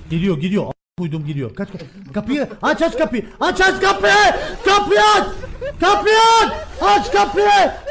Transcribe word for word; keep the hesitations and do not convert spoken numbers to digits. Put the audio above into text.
Geliyor geliyor. Koydum geliyor. Kaç kapıyı aç aç kapıyı. Aç aç kapıyı. Kapıyı aç. Kapıyı aç. Aç kapıyı.